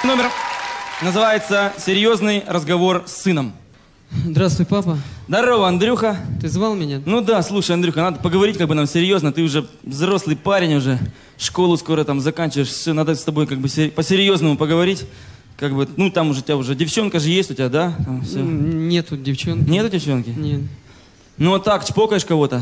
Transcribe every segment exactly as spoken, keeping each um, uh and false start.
Номер называется «Серьезный разговор с сыном». Здравствуй, папа. Здорово, Андрюха. Ты звал меня? Ну да, слушай, Андрюха, надо поговорить как бы нам серьезно. Ты уже взрослый парень уже, школу скоро там заканчиваешь. Все, надо с тобой как бы по-серьезному поговорить. Как бы, ну там уже у тебя уже девчонка же есть у тебя, да? Там все. Нету девчонки. Нету девчонки? Нет. Ну вот так, чпокаешь кого-то?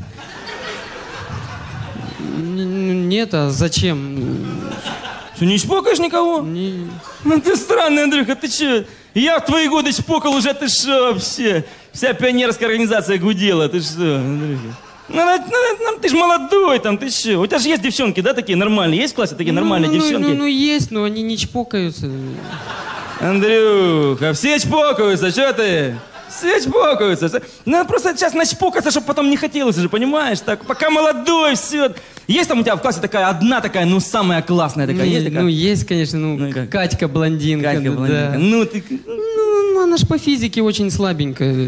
Нет, а зачем? Что, не чпокаешь никого? Не... Ну ты странный, Андрюха, ты че? Я в твои годы чпокал уже, ты что вообще? Вся пионерская организация гудела, ты что, Андрюха? Ну, ну, ну, ты ж молодой там, ты что? У тебя же есть девчонки, да, такие нормальные? Есть в классе такие нормальные ну, девчонки? Ну, ну, ну, есть, но они не чпокаются. Андрюха, все чпокаются, что ты? Все чпокаются. Надо просто сейчас начпокаться, чтобы потом не хотелось уже, понимаешь? Так, пока молодой, все. Есть там у тебя в классе такая, одна такая, ну, самая классная такая, ну, есть такая? Ну, есть, конечно, ну, ну Катька блондинка. Катька да, блондинка. Да. Ну, ты... Ну, она ж по физике очень слабенькая.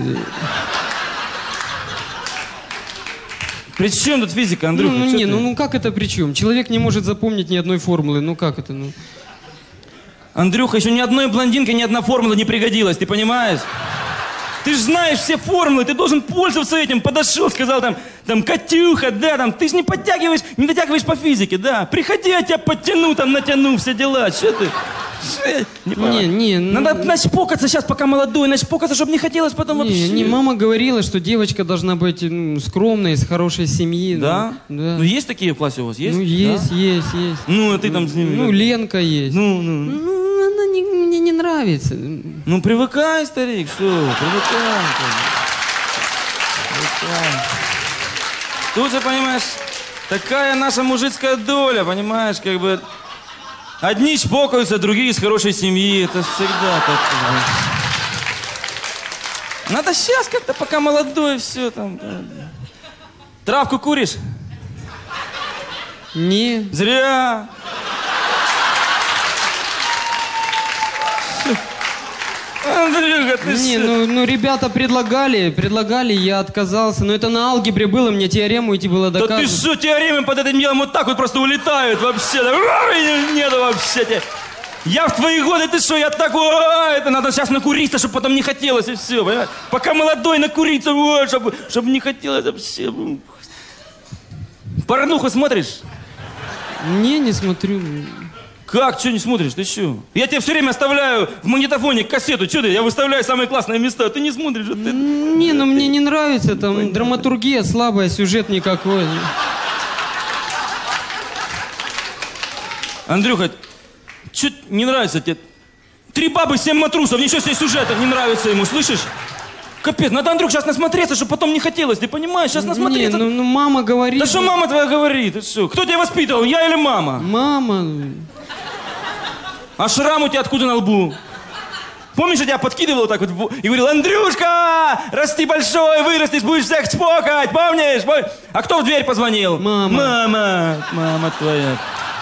При чем тут физика, Андрюха? Ну, ну не, ты? ну, ну как это при чем? Человек не может запомнить ни одной формулы, ну как это, ну? Андрюха, еще ни одной блондинке ни одна формула не пригодилась, ты понимаешь? Ты же знаешь все формулы, ты должен пользоваться этим. Подошел, сказал там, там, Катюха, да, там, ты же не подтягиваешь, не дотягиваешь по физике, да. Приходи, я тебя подтяну, там, натяну, все дела, что ты? Шо? Не, не, не, надо ну... начпокаться сейчас, пока молодой, начпокаться, чтобы не хотелось потом не, вообще. Не, мама говорила, что девочка должна быть ну, скромной, из хорошей семьи. Да? Ну, да. Ну, есть такие в классе у вас, есть? Ну, есть, да? есть, есть. Ну, а ты там с ними... Ну, Ленка есть. Ну, ну. Ну, она не, мне не нравится. Ну, привыкай, старик, что, привыкай. Привыкай. Тут же, понимаешь, такая наша мужицкая доля, понимаешь, как бы... Одни чпокаются, другие из хорошей семьи, это всегда так. Надо сейчас как-то, пока молодой, все там. Да. Травку куришь? Не. Зря. Андрюха, ты Не, что? ну, ну ребята предлагали, предлагали, я отказался. Но это на алгебре было, мне теорему идти было Да доказывать. ты что, теоремы под этим делом вот так вот просто улетают вообще. Нету вообще тебе. Я в твои годы, ты что, я такой, это надо сейчас накуриться, чтобы потом не хотелось, и все, понимаешь? Пока молодой накуриться, вот, чтобы, чтобы не хотелось вообще. Порнуху смотришь? Не, не смотрю. Как, что не смотришь, ты что? Я тебе все время оставляю в магнитофоне кассету, что ты? Я выставляю самые классные места, ты не смотришь. Вот ты... Не, ну мне не нравится, там Понятно. Драматургия слабая, сюжет никакой. Андрюха, что не нравится тебе? Три бабы, семь матрусов, ничего себе сюжета не нравится ему, слышишь? Капец, надо, Андрюх, сейчас насмотреться, чтобы потом не хотелось, ты понимаешь? Сейчас насмотреться. Не, ну, ну мама говорит. Да что мама твоя говорит? Ты что? Кто тебя воспитывал, я или мама? Мама. А шрам у тебя откуда на лбу? Помнишь, я тебя подкидывал так вот и говорил, Андрюшка, расти большой, вырастешь, будешь всех чпокать, помнишь? А кто в дверь позвонил? Мама. Мама, мама твоя.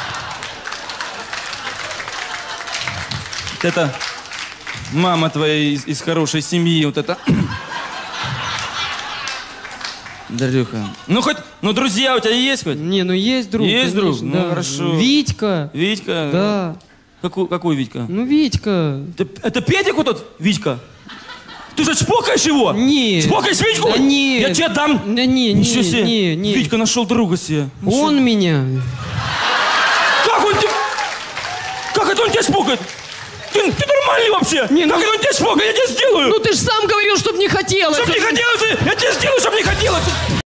Вот это мама твоя из, из хорошей семьи, вот это. Андрюха. Ну хоть, ну друзья у тебя есть хоть? Не, ну есть друг. Есть конечно, друг? да. Ну хорошо. Витька. Витька? Да. Какой, какой Витька? Ну, Витька. Это, это Петик вот тот, Витька? Ты же чпокаешь его? Нет. Чпокаешь Витьку? Да нет. Я тебе дам. Да не, Ничего не, себе. не, не. Витька нашел друга себе. Ну, он что? меня. Как он тебя... Как это он тебя чпокает? Ты, ты нормальный вообще? Не, как ну... это он тебя чпокает? Я тебе сделаю. Ну ты же сам говорил, чтоб не хотелось. Чтоб не